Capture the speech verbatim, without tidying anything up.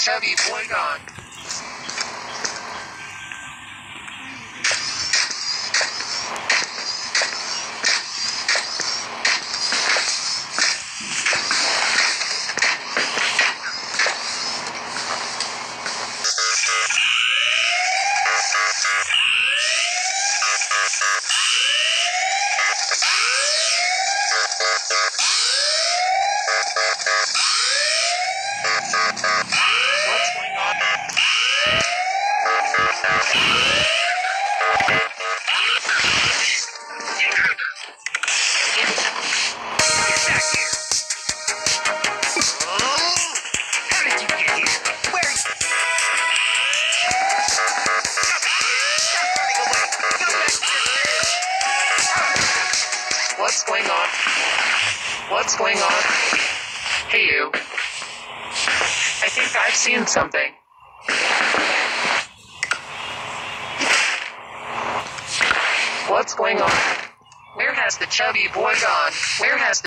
chubby boy gone? What's going on? Get back here. Oh, how did you get here? Where? Stop, stop running away. Go back to your... What's going on? What's going on? Hey, you. I think I've seen something. What's going on? Where has the chubby boy gone? Where has the